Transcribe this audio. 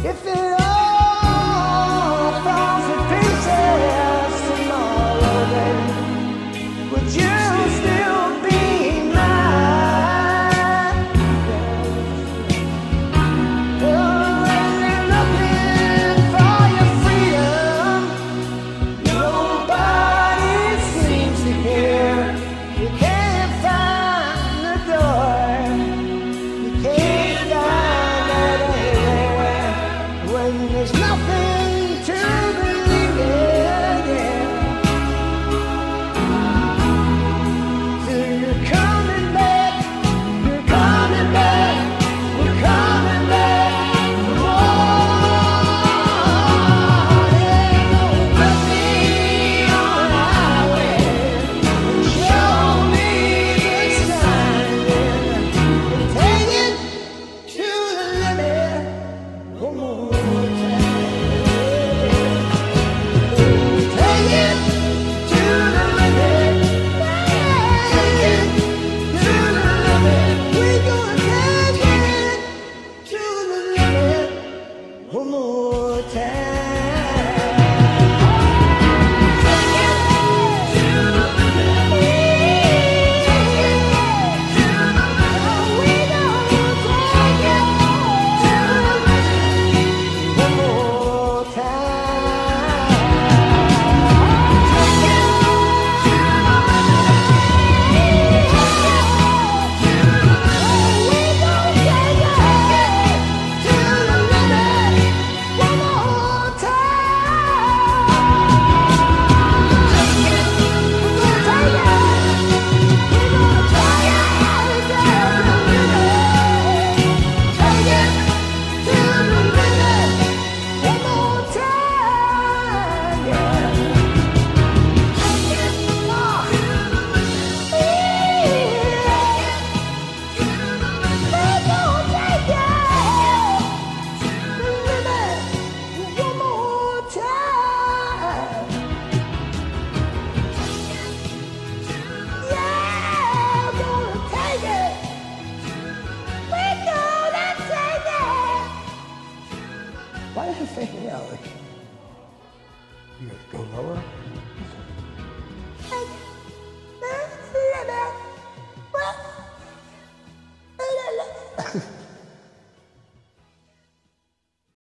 If it all falls to pieces tomorrow, baby, would you still be mine? Well, when you're looking for your freedom, nobody seems to care. You can't find the door. You can't find it anywhere. When there's nothing to believe in, yeah. So you're coming back, we're coming back for more. Yeah, put me on the highway and show me the sign, yeah. And take it to the limit one more time. Take it to the limit. Take it to the limit. We're gonna take it to the limit one more time. Take it to the limit. Take it to the limit. We're gonna take it to the limit one more time. Take it to the Why did you fake me out? Like, you guys go lower?